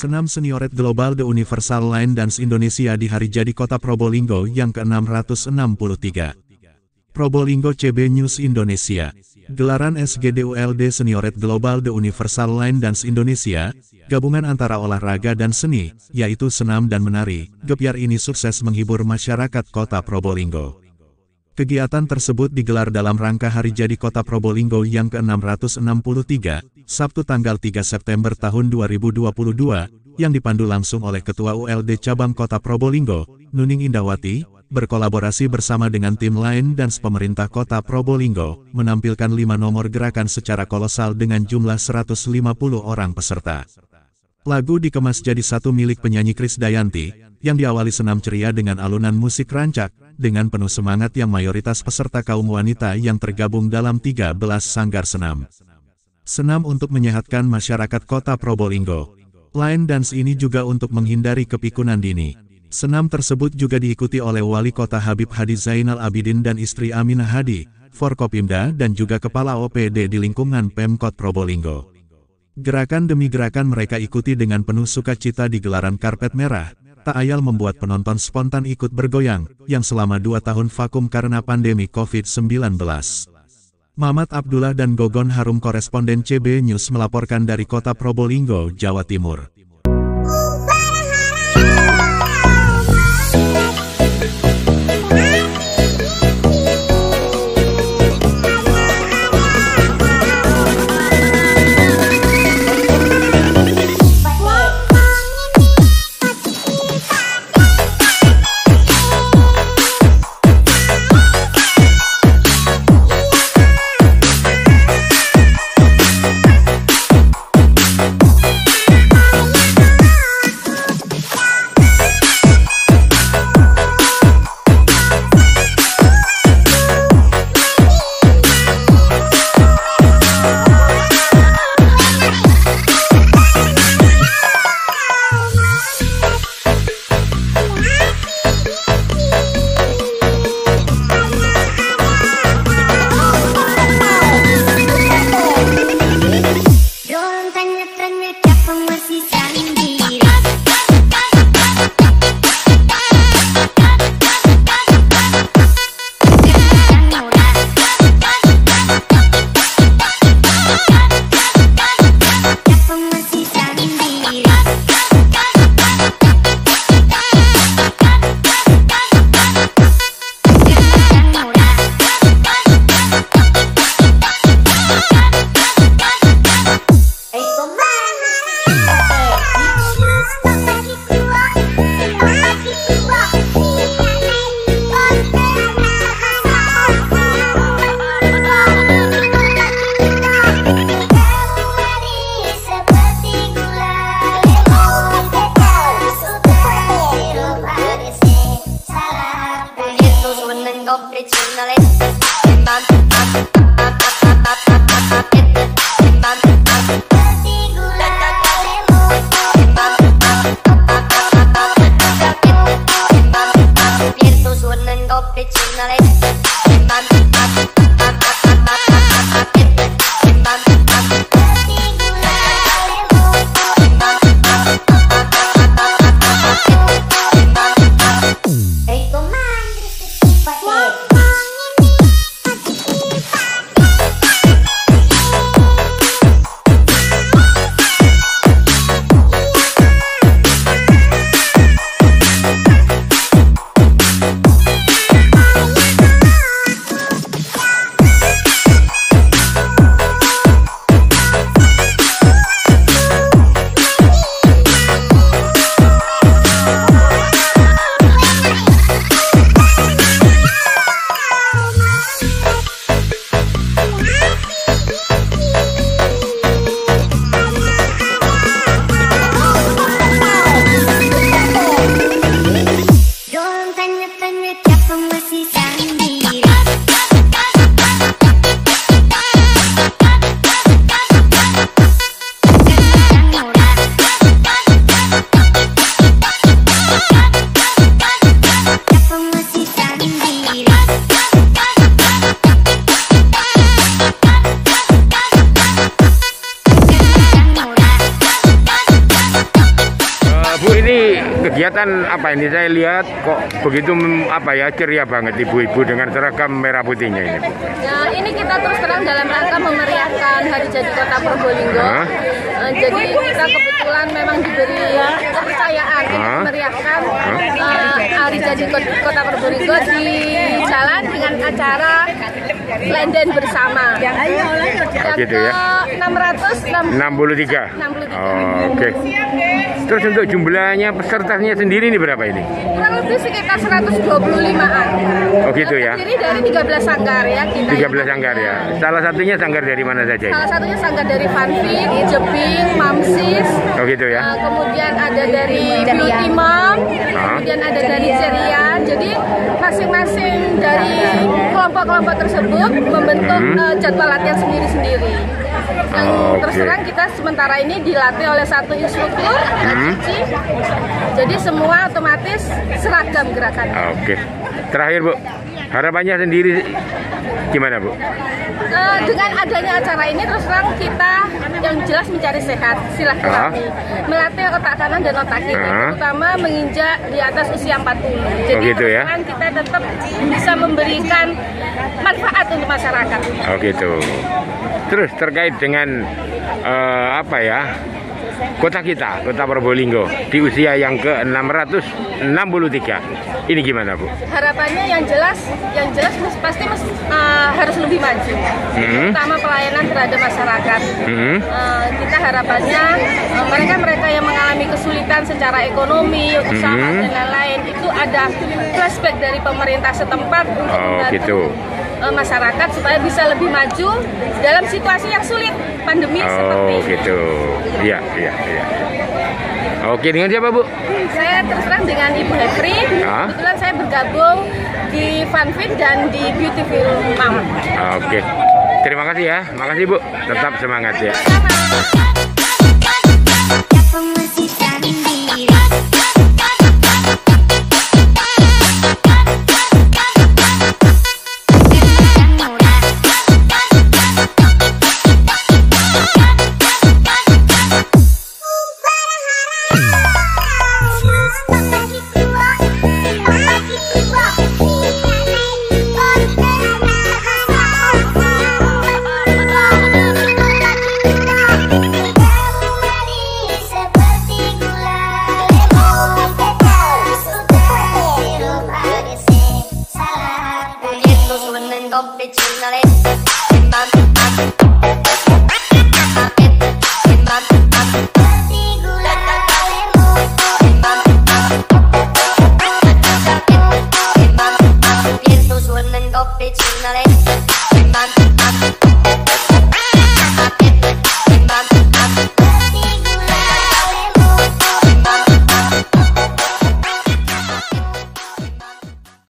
Senam Senioret Global The Universal Line Dance Indonesia di hari jadi Kota Probolinggo yang ke-663. Probolinggo CB News Indonesia. Gelaran SGDULD Senioret Global The Universal Line Dance Indonesia, gabungan antara olahraga dan seni, yaitu senam dan menari, gebyar ini sukses menghibur masyarakat Kota Probolinggo. Kegiatan tersebut digelar dalam rangka hari jadi Kota Probolinggo yang ke-663, Sabtu tanggal 3 September tahun 2022, yang dipandu langsung oleh Ketua ULD Cabang Kota Probolinggo, Nuning Indawati, berkolaborasi bersama dengan tim lain dan pemerintah Kota Probolinggo, menampilkan 5 nomor gerakan secara kolosal dengan jumlah 150 orang peserta. Lagu dikemas jadi satu milik penyanyi Krisdayanti, yang diawali senam ceria dengan alunan musik rancak, dengan penuh semangat yang mayoritas peserta kaum wanita yang tergabung dalam 13 sanggar senam. Senam untuk menyehatkan masyarakat Kota Probolinggo. Line dance ini juga untuk menghindari kepikunan dini. Senam tersebut juga diikuti oleh Wali Kota Habib Hadi Zainal Abidin dan istri Aminah Hadi, Forkopimda dan juga Kepala OPD di lingkungan Pemkot Probolinggo. Gerakan demi gerakan mereka ikuti dengan penuh sukacita di gelaran karpet merah. Tak ayal membuat penonton spontan ikut bergoyang, yang selama 2 tahun vakum karena pandemi COVID-19. Mamat Abdullah dan Gogon Harum koresponden CB News melaporkan dari Kota Probolinggo, Jawa Timur. Kegiatan apa ini? Saya lihat kok begitu apa ya, ceria banget ibu-ibu dengan seragam merah putihnya ini. Nah, ini kita terus terang dalam rangka memeriahkan Hari Jadi Kota Probolinggo. Jadi kita kebetulan memang diberi kepercayaan untuk memeriahkan Hari Jadi Kota Probolinggo di jalan dengan acara Lenden Bersama. Yang gitu ya. 663. Oke. Terus untuk jumlahnya pesertanya sendiri ini berapa ini? Kurang lebih sekitar 125-an. Oh gitu ya. Terdiri dari 13 sanggar ya kita. 13 sanggar ya. Salah satunya sanggar dari mana saja ini? Salah satunya sanggar dari Fanfit, Jebing, Mamsis. Oh gitu ya. Kemudian ada dari Blut Imam, kemudian ada dari Cerian. Jadi masing-masing dari kelompok-kelompok tersebut membentuk jadwal latihan sendiri-sendiri. Terus terang kita sementara ini dilatih oleh satu instruktur, Cici. Jadi semua otomatis seragam gerakannya. Oke. Terakhir Bu, harapannya sendiri gimana Bu? Dengan adanya acara ini terus terang kita yang jelas mencari sehat, silaturahmi, melatih otak kanan dan otak kiri, terutama menginjak di atas usia 40. Jadi gitu ya? Kita tetap bisa memberikan manfaat untuk masyarakat. Oh gitu. Terus terkait dengan apa ya, kota kita, Kota Probolinggo di usia yang ke-663, ini gimana Bu? Harapannya yang jelas pasti harus lebih maju, terutama pelayanan terhadap masyarakat. Kita harapannya mereka yang mengalami kesulitan secara ekonomi, usaha dan lain-lain itu ada flashback dari pemerintah setempat untuk membantu masyarakat supaya bisa lebih maju dalam situasi yang sulit pandemi seperti ini. Gitu. Iya. Oke, dengan siapa Bu? Saya terus terang dengan Ibu Hekri. Kebetulan saya bergabung di Fanfit dan di Beautiful Mom. Oke. Terima kasih ya. Makasih Bu. Tetap semangat ya. Suenan kopi Cina